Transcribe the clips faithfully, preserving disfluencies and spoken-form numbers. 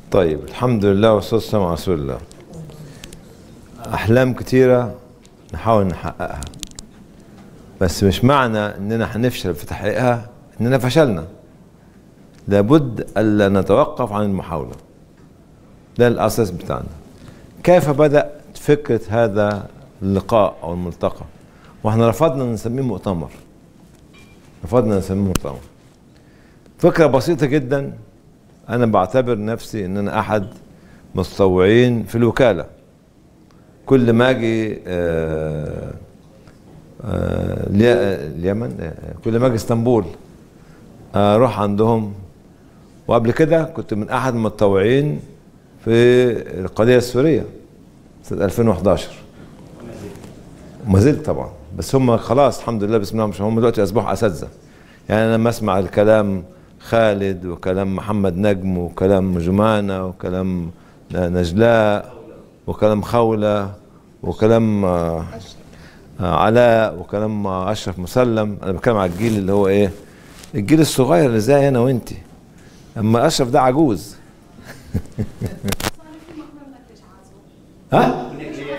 طيب، الحمد لله والصلاة والسلام على رسول الله. أحلام كتيرة نحاول نحققها، بس مش معنى إننا هنفشل في تحقيقها إننا فشلنا. لابد ألا نتوقف عن المحاولة. ده الأساس بتاعنا. كيف بدأ فكرة هذا اللقاء أو الملتقى؟ وإحنا رفضنا نسميه مؤتمر. رفضنا نسميه مؤتمر. فكرة بسيطة جدا. أنا بعتبر نفسي إن أنا أحد متطوعين في الوكالة. كل ما أجي آه آه اليمن، كل ما أجي اسطنبول أروح عندهم. وقبل كده كنت من أحد المتطوعين في القضية السورية سنة ألفين وإحدى عشر. وما زلت طبعا، بس هم خلاص الحمد لله بسم الله ما شاء الله، هم دلوقتي أصبحوا أساتذة. يعني أنا لما أسمع الكلام خالد وكلام محمد نجم وكلام جمانة وكلام نجلاء وكلام خولة وكلام علاء وكلام أشرف مسلم، أنا بتكلم على الجيل اللي هو إيه؟ الجيل الصغير اللي زي أنا وأنتي. أما أشرف ده عجوز. ها؟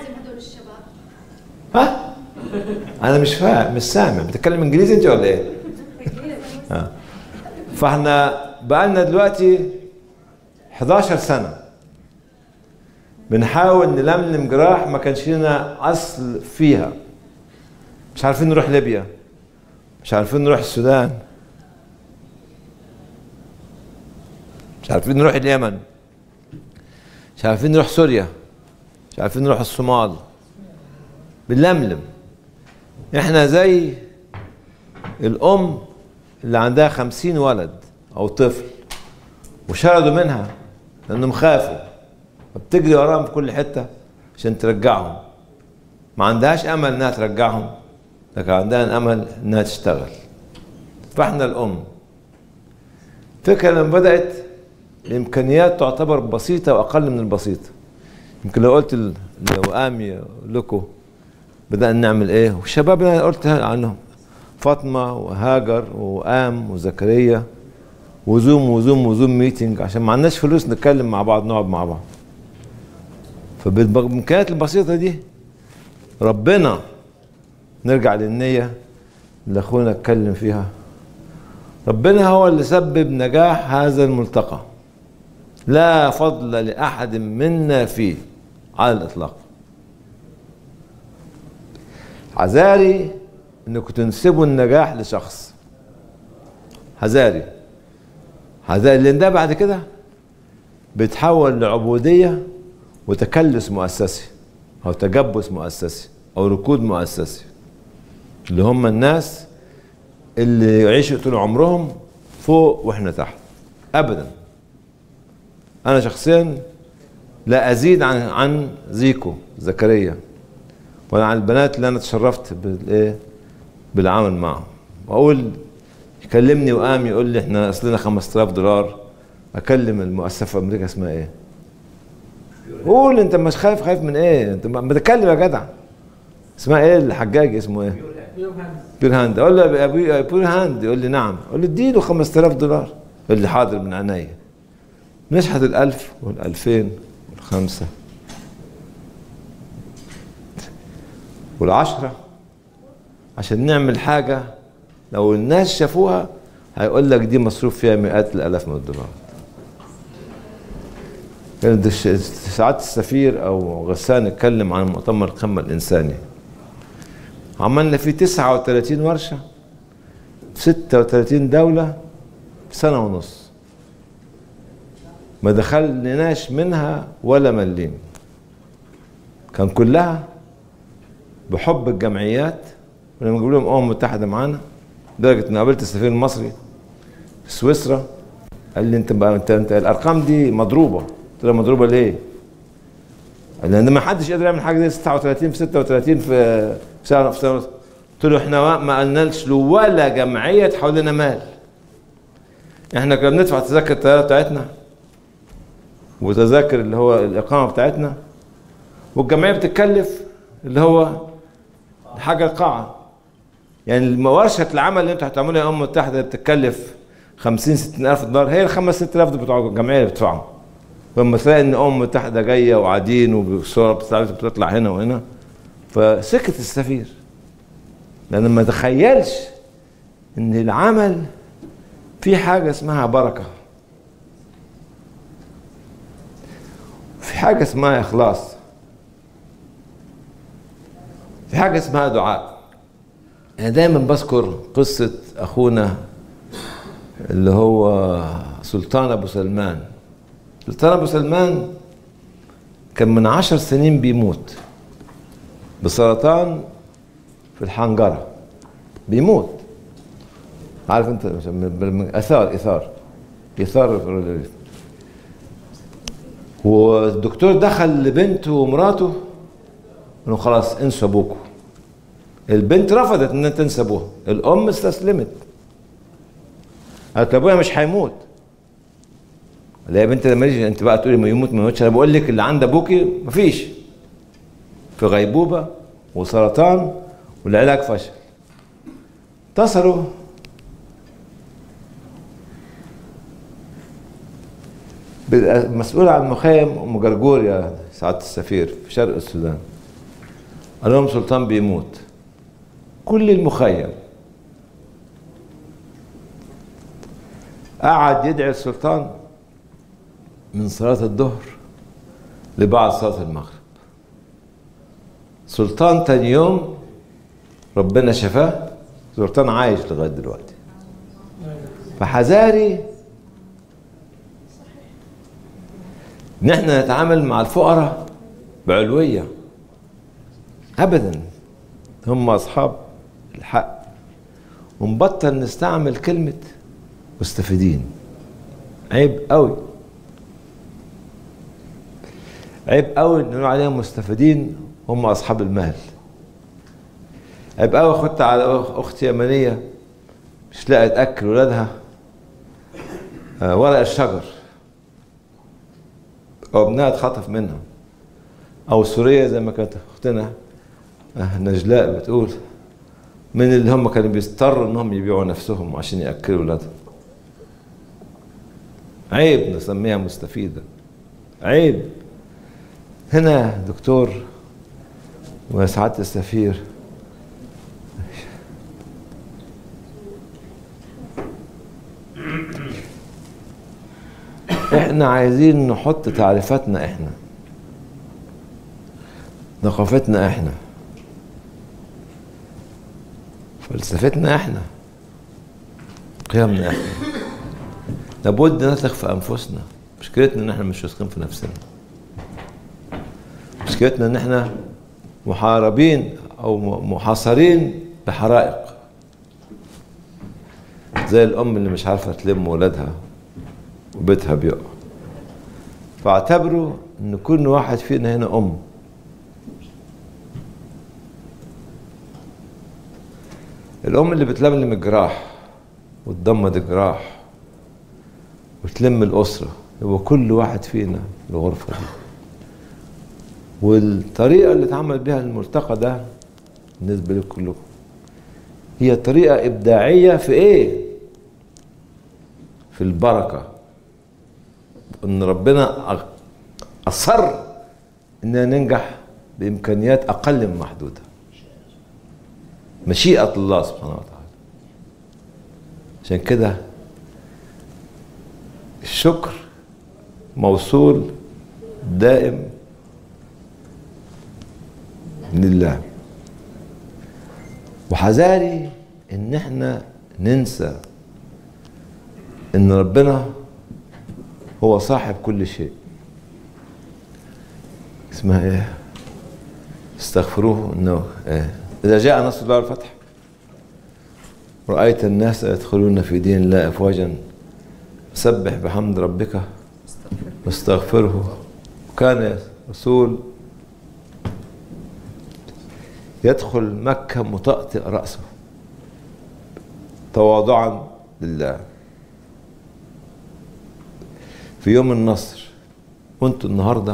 ها؟ أنا مش فاهم، مش سامع. بتتكلم إنجليزي أنت ولا إيه؟ ها. فاحنا بقالنا دلوقتي حداشر سنة بنحاول نلملم جراح ما كانش لنا أصل فيها. مش عارفين نروح ليبيا، مش عارفين نروح السودان، مش عارفين نروح اليمن، مش عارفين نروح سوريا، مش عارفين نروح الصومال. بنلملم. احنا زي الأم اللي عندها خمسين ولد أو طفل وشردوا منها لأنهم خافوا، فبتجري وراهم في كل حتة عشان ترجعهم. ما عندهاش أمل إنها ترجعهم، لكن عندها أمل إنها تشتغل. فإحنا الأم. فكرة لما بدأت الإمكانيات تعتبر بسيطة وأقل من البسيطة. يمكن لو قلت لوامي لكم بدأنا نعمل إيه، والشباب أنا قلت عنهم فاطمة وهاجر وآم وزكريا وزوم وزوم وزوم ميتنج، عشان ما عندناش فلوس نتكلم مع بعض، نقعد مع بعض. فبالإمكانيات البسيطة دي ربنا، نرجع للنية اللي أخونا اتكلم فيها، ربنا هو اللي سبب نجاح هذا الملتقى. لا فضل لأحد منا فيه على الإطلاق. عذاري انكم تنسبوا النجاح لشخص. حذاري حذاري لان ده بعد كده بيتحول لعبودية وتكلس مؤسسي او تجبس مؤسسي او ركود مؤسسي، اللي هم الناس اللي يعيشوا طول عمرهم فوق واحنا تحت. ابدا. انا شخصيا لا ازيد عن عن زيكو زكريا ولا عن البنات اللي انا تشرفت بالايه بالعمل معهم. واقول يكلمني وقام يقول لي احنا اصلنا خمسة آلاف دولار، اكلم المؤسسه في امريكا اسمها ايه؟ قول انت مش خايف. خايف من ايه؟ انت ما بتتكلم يا جدع. اسمها ايه الحجاج؟ اسمه ايه؟ بيور هاند. اقول له يا بيور هاند، يقول لي نعم. اقول له اديله خمسة آلاف دولار. يقول لي حاضر من عينيا. نشحت الألف والألفين والخمسة والعشرة عشان نعمل حاجة لو الناس شافوها هيقول لك دي مصروف فيها مئات الآلاف من الدولارات. كانت ساعات السفير أو غسان اتكلم عن مؤتمر القمة الإنساني. عملنا فيه تسعة وثلاثين ورشة في ستة وثلاثين دولة في سنة ونص. ما دخلناش منها ولا مليم. كان كلها بحب الجمعيات. ولما نقول لهم امم متحده معانا، لدرجه ان قابلت السفير المصري في سويسرا قال لي انت بقى انت, انت الارقام دي مضروبه. قلت له مضروبه ليه؟ قال لي ما حدش قادر يعمل حاجه دي تسعة وثلاثين في ستة وثلاثين في سنه في سنه. قلت له احنا ما قلناش له ولا جمعيه تحول لنا مال. احنا كنا بندفع تذاكر الطياره بتاعتنا وتذاكر اللي هو الاقامه بتاعتنا، والجمعيه بتتكلف اللي هو حاجه القاعه. يعني ورشه العمل اللي انتوا هتعملوها يا امم متحده بتتكلف خمسين ستين الف دولار، هي الخمس ست الاف بتوع الجمعيه اللي بتدفعهم. لما تلاقي ان امم متحده جايه وقاعدين والصوره بتطلع هنا وهنا، فسكت السفير، لان ما تخيلش ان العمل في حاجه اسمها بركه، في حاجه اسمها اخلاص، في حاجه اسمها دعاء. انا دايما بذكر قصه اخونا اللي هو سلطان ابو سلمان. سلطان ابو سلمان كان من عشر سنين بيموت بسرطان في الحنجره، بيموت. عارف انت اثار اثار اثار والدكتور دخل لبنته ومراته انه خلاص انسوا ابوكم. البنت رفضت ان تنسى ابوها، الام استسلمت، قالت ابويا مش هيموت. لا يا بنت لما يجي انت بقى تقولي ما يموت ما يموتش، انا بقول لك اللي عند ابوكي مفيش، في غيبوبه وسرطان والعلاج فشل. اتصلوا بالمسؤول عن المخيم ام جرجور يا سعاده السفير في شرق السودان، قال لهم سلطان بيموت. كل المخيم قعد يدعي السلطان من صلاة الظهر لبعد صلاة المغرب. سلطان تاني يوم ربنا شفاه، سلطان عايش لغاية دلوقتي. فحذاري ان احنا نتعامل مع الفقراء بعلوية ابدا، هم اصحاب الحق، ونبطل نستعمل كلمة مستفيدين. عيب قوي، عيب قوي نقول عليهم مستفيدين هم اصحاب المال. عيب قوي خدت على اختي يمنيه مش لاقيه تاكل ولادها ورق الشجر، او ابنها اتخطف منها، او سوريه زي ما كانت اختنا نجلاء بتقول، من اللي هم كانوا بيضطروا انهم يبيعوا نفسهم عشان ياكلوا ولادهم. عيب نسميها مستفيده، عيب. هنا دكتور وسعاده السفير احنا عايزين نحط تعريفاتنا احنا، ثقافتنا احنا، فلسفتنا احنا، قيمنا احنا. لابد نثق في انفسنا. مشكلتنا ان احنا مش واثقين في نفسنا. مشكلتنا ان احنا محاربين او محاصرين بحرائق، زي الام اللي مش عارفه تلم ولادها وبيتها بيقع. فاعتبروا ان كل واحد فينا هنا ام. الام اللي بتلملم الجراح وتضمد الجراح وتلم الاسره، يبقى كل واحد فينا الغرفه دي. والطريقه اللي اتعمل بها الملتقى ده بالنسبه لكم كلكم هي طريقه ابداعيه في ايه؟ في البركه. ان ربنا اصر اننا ننجح بامكانيات اقل من محدوده. مشيئه الله سبحانه وتعالى. عشان كده الشكر موصول دائم لله. وحذاري ان احنا ننسى ان ربنا هو صاحب كل شيء. اسمها ايه؟ استغفروه انه إيه؟ اذا جاء نصر الله والفتح رأيت الناس يدخلون في دين الله افواجا سبح بحمد ربك واستغفره. وكان رسول يدخل مكة مطأطئ رأسه تواضعا لله في يوم النصر. وانتوا النهارده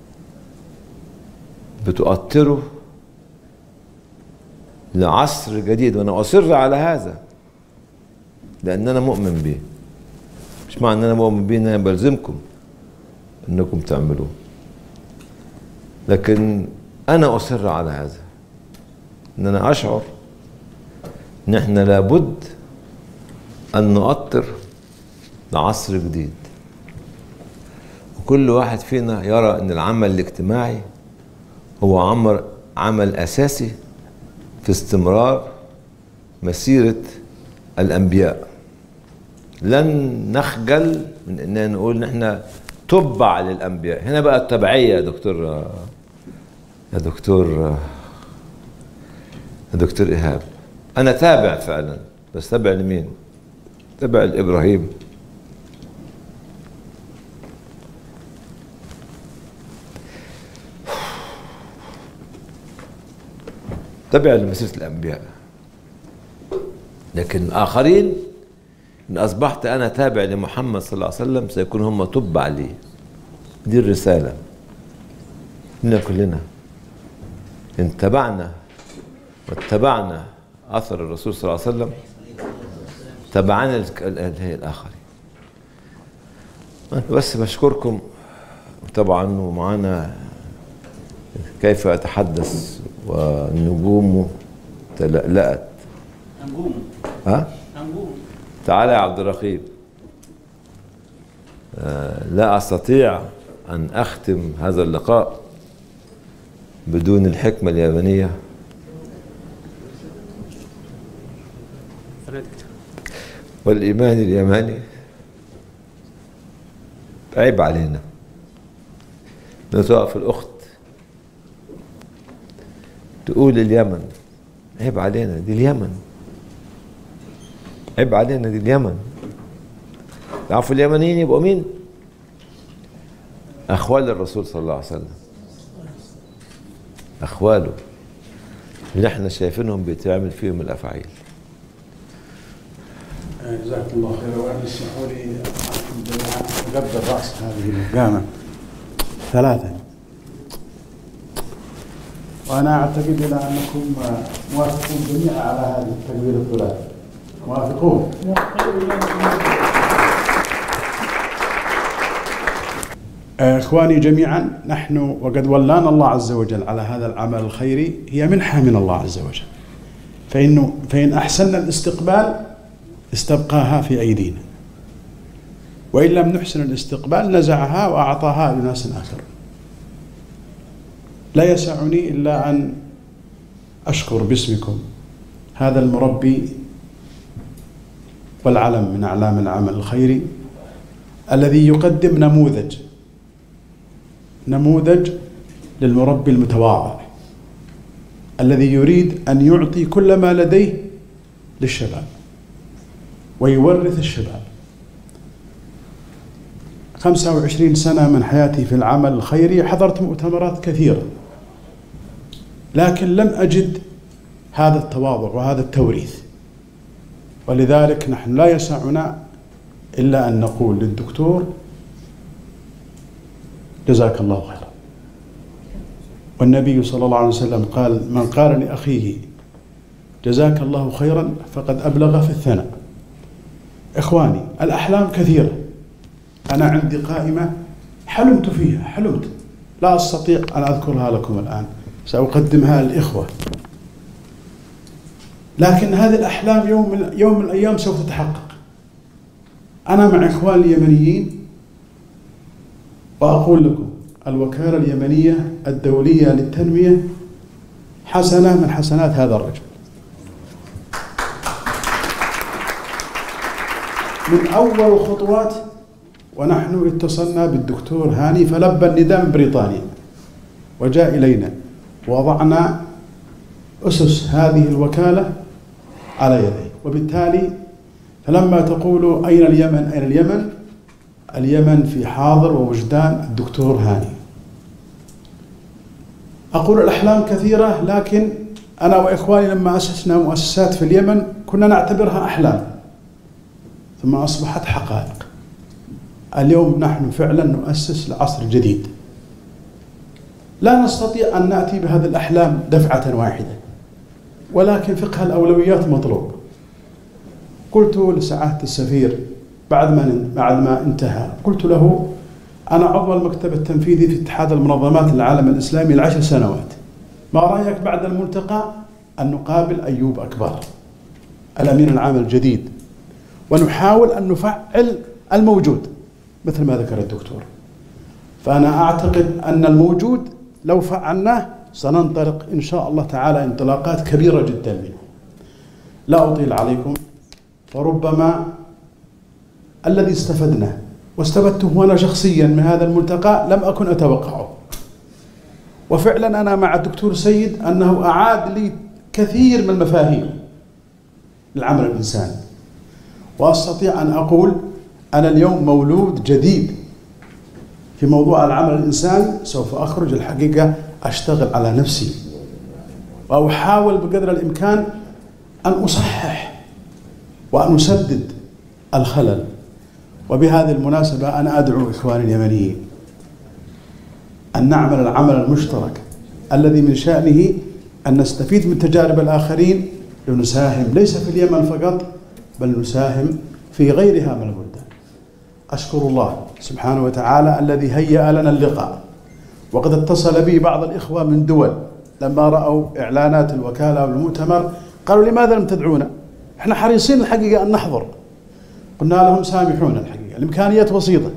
بتؤطروا لعصر جديد، وانا اصر على هذا لان انا مؤمن بيه. مش معنى ان انا مؤمن بيه ان انا بلزمكم، أنكم تعملوه، لكن أنا أصر على هذا، أن أنا أشعر أن إحنا لابد أن نؤطر لعصر جديد، وكل واحد فينا يرى أن العمل الاجتماعي هو عمل عمل أساسي في استمرار مسيرة الأنبياء. لن نخجل من أننا نقول نحن تبع للأنبياء. هنا بقى التبعية يا دكتور يا دكتور يا دكتور إيهاب، أنا تابع فعلا، بس تابع لمين؟ تابع لإبراهيم. تابع لمسيرة الأنبياء. لكن الآخرين إن أصبحت أنا تابع لمحمد صلى الله عليه وسلم سيكون هم تبع لي. دي الرسالة لنا كلنا، إن تبعنا واتبعنا أثر الرسول صلى الله عليه وسلم تبعنا الآخرين. أنا بس بشكركم طبعا، ومعنا كيف أتحدث والنجوم تلألأت. نجوم ها؟ نجوم. تعالى يا عبد الرقيب. آه لا أستطيع أن أختم هذا اللقاء بدون الحكمة اليابانية والإيمان اليماني. عيب علينا تقف الأخت تقول اليمن، عيب علينا، دي اليمن، عيب علينا، دي اليمن. تعرفوا اليمنيين يبقوا مين؟ أخوال الرسول صلى الله عليه وسلم، أخواله اللي احنا شايفينهم بيتعمل فيهم الأفعال. جزاك الله خير. وأن اسمحوا لي أقبل رأس هذه المقامة ثلاثة، وأنا أعتقد إلى أنكم موافقون جميعا على هذه التكبير الثلاثي. موافقون؟ إخواني جميعا، نحن وقد ولانا الله عز وجل على هذا العمل الخيري، هي منحة من الله عز وجل، فإنه فإن أحسننا الاستقبال استبقاها في أيدينا، وإن لم نحسن الاستقبال نزعها وأعطاها لناس آخر. لا يسعني إلا أن أشكر باسمكم هذا المربي والعلم من أعلام العمل الخيري الذي يقدم نموذج نموذج للمربي المتواضع الذي يريد أن يعطي كل ما لديه للشباب ويورث الشباب. خمسة وعشرين سنة من حياتي في العمل الخيري حضرت مؤتمرات كثيرة، لكن لم أجد هذا التواضع وهذا التوريث، ولذلك نحن لا يسعنا إلا أن نقول للدكتور جزاك الله خيرا. والنبي صلى الله عليه وسلم قال: من قال لأخيه جزاك الله خيرا فقد أبلغ في الثناء. إخواني، الأحلام كثيرة، أنا عندي قائمة حلمت فيها، حلمت لا أستطيع أن أذكرها لكم الآن، سأقدمها للإخوة، لكن هذه الأحلام يوم من يوم من الأيام سوف تتحقق. أنا مع إخواني اليمنيين وأقول لكم الوكالة اليمنية الدولية للتنمية حسنة من حسنات هذا الرجل. من أول الخطوات ونحن اتصلنا بالدكتور هاني فلبى النداء من بريطانيا وجاء إلينا، ووضعنا أسس هذه الوكالة على يديه. وبالتالي فلما تقولوا أين اليمن أين اليمن اليمن في حاضر ووجدان الدكتور هاني. أقول الأحلام كثيرة، لكن أنا وإخواني لما أسسنا مؤسسات في اليمن كنا نعتبرها أحلام ثم أصبحت حقائق. اليوم نحن فعلا نؤسس لعصر جديد، لا نستطيع أن نأتي بهذه الأحلام دفعة واحدة، ولكن فقه الأولويات مطلوب. قلت لسعادة السفير بعد ما بعد ما انتهى، قلت له أنا عضو المكتب التنفيذي في اتحاد المنظمات العالم الإسلامي لعشر سنوات. ما رأيك بعد الملتقى أن نقابل أيوب أكبر الأمين العام الجديد ونحاول أن نفعل الموجود مثل ما ذكر الدكتور؟ فأنا أعتقد أن الموجود لو فعلناه سننطلق إن شاء الله تعالى انطلاقات كبيرة جدا منه. لا أطيل عليكم، وربما الذي استفدناه واستفدته أنا شخصيا من هذا الملتقى لم أكن أتوقعه، وفعلا أنا مع الدكتور سيد أنه أعاد لي كثير من المفاهيم للعمل الإنساني، وأستطيع أن أقول أنا اليوم مولود جديد في موضوع العمل الإنساني. سوف أخرج الحقيقة أشتغل على نفسي وأحاول بقدر الإمكان أن أصحح وأن أسدد الخلل. وبهذه المناسبة أنا أدعو إخواني اليمنيين أن نعمل العمل المشترك الذي من شأنه أن نستفيد من تجارب الآخرين لنساهم ليس في اليمن فقط بل نساهم في غيرها من البلدان. أشكر الله سبحانه وتعالى الذي هيأ لنا اللقاء، وقد اتصل بي بعض الإخوة من دول لما رأوا إعلانات الوكالة والمؤتمر قالوا لماذا لم تدعونا؟ احنا حريصين الحقيقة أن نحضر. قلنا لهم سامحونا، الحقيقة الإمكانيات بسيطة،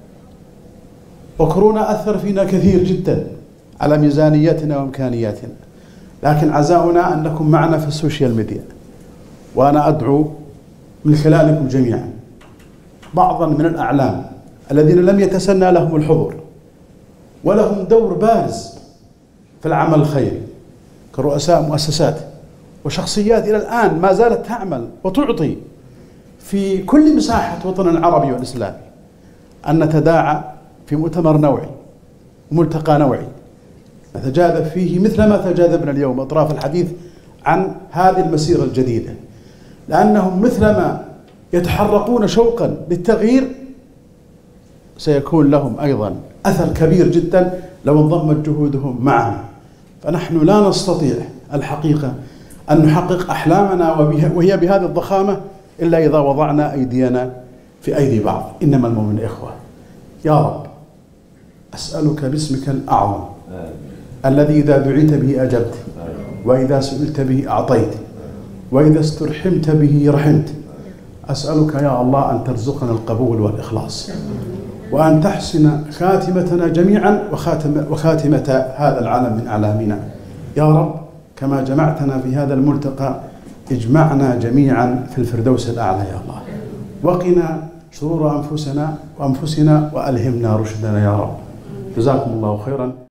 وكورونا أثر فينا كثير جدا على ميزانيتنا وإمكانياتنا، لكن عزاؤنا أنكم معنا في السوشيال ميديا. وأنا أدعو من خلالكم جميعا بعضا من الأعلام الذين لم يتسنى لهم الحضور ولهم دور بارز في العمل الخيري كرؤساء مؤسسات وشخصيات إلى الآن ما زالت تعمل وتعطي في كل مساحة وطننا العربي والإسلامي، أن نتداعى في مؤتمر نوعي وملتقى نوعي نتجاذب فيه مثل ما تجاذبنا اليوم أطراف الحديث عن هذه المسيرة الجديدة، لأنهم مثلما يتحرقون شوقا للتغيير سيكون لهم أيضا أثر كبير جدا لو انضمت جهودهم معنا. فنحن لا نستطيع الحقيقة أن نحقق أحلامنا وهي بهذه الضخامة إلا إذا وضعنا أيدينا في أيدي بعض. إنما المؤمن إخوة. يا رب أسألك باسمك الأعظم الذي إذا دعيت به أجبت، وإذا سئلت به أعطيت، وإذا استرحمت به رحمت. أسألك يا الله أن ترزقنا القبول والإخلاص، وأن تحسن خاتمتنا جميعا وخاتم وخاتمة هذا العالم من أعلامنا. يا رب كما جمعتنا في هذا الملتقى اجمعنا جميعا في الفردوس الأعلى يا الله، وقنا شرور أنفسنا وأنفسنا وألهمنا رشدنا يا رب. جزاكم الله خيرا.